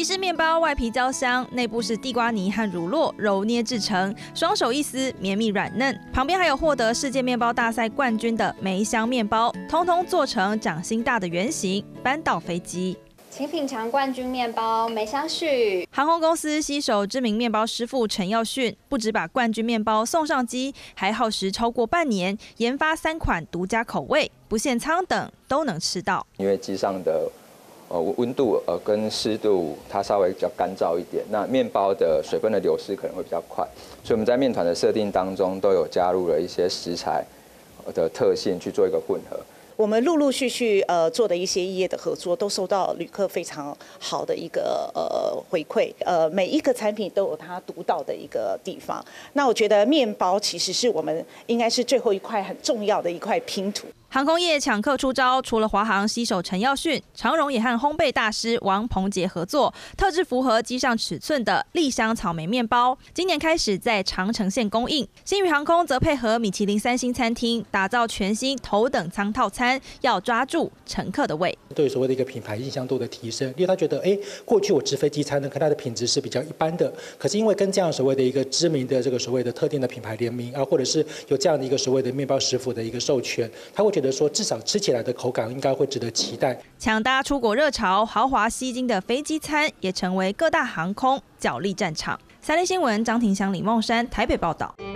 式面包外皮焦香，内部是地瓜泥和乳酪揉捏制成，双手一撕，绵密软嫩。旁边还有获得世界面包大赛冠军的梅香面包，通通做成掌心大的圆形，搬到飞机。 请品尝冠军面包梅香絮。 航空公司携手知名面包师傅陈耀训，不只把冠军面包送上机，还耗时超过半年研发3款独家口味，不限舱等都能吃到。 因为机上的温度跟湿度它稍微比较干燥一点，那面包的水分的流失可能会比较快，所以我们在面团的设定当中都有加入了一些食材的特性去做一个混合。 我们陆陆续续做的一些异业的合作，都受到旅客非常好的一个回馈。每一个产品都有它独到的一个地方。那我觉得面包其实是我们应该是最后一块很重要的一块拼图。 航空业抢客出招，除了华航携手陈耀训，长荣也和烘焙大师王鹏杰合作，特制符合机上尺寸的栗香草莓面包，今年开始在长城线供应。星宇航空则配合米其林3星餐厅，打造全新头等舱套餐，要抓住乘客的胃。 对所谓的一个品牌印象度的提升，因为他觉得，过去我直飞机餐呢，可它的品质是比较一般的，可是因为跟这样所谓的一个知名的这个所谓的特定的品牌联名啊，或者是有这样的一个所谓的面包师傅的一个授权，他会觉得说，至少吃起来的口感应该会值得期待。 抢搭出国热潮，豪华吸睛的飞机餐也成为各大航空角力战场。3立新闻张庭祥、李梦山台北报道。